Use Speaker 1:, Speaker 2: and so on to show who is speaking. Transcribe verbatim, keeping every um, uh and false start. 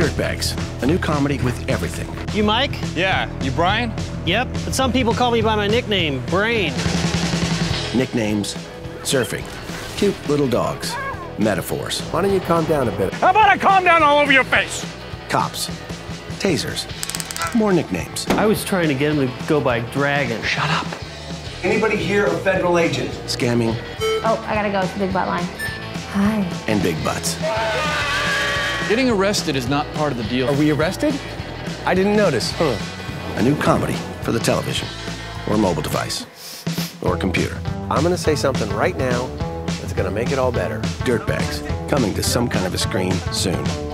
Speaker 1: Dirtbags, a new comedy with everything.
Speaker 2: You Mike?
Speaker 3: Yeah. You Brian?
Speaker 2: Yep, but some people call me by my nickname, Brain.
Speaker 1: Nicknames, surfing, cute little dogs, metaphors.
Speaker 4: Why don't you calm down a bit?
Speaker 3: How about I calm down all over your face?
Speaker 1: Cops, tasers, more nicknames.
Speaker 2: I was trying to get him to go by Dragon.
Speaker 1: Shut up. Anybody here a federal agent? Scamming
Speaker 5: Oh, I gotta go. It's the big butt line. Hi.
Speaker 1: and big butts.
Speaker 3: Getting arrested is not part of the deal.
Speaker 4: Are we arrested? I didn't notice. Huh.
Speaker 1: A new comedy for the television, or mobile device, or computer.
Speaker 4: I'm gonna say something right now that's gonna make it all better.
Speaker 1: Dirtbags, coming to some kind of a screen soon.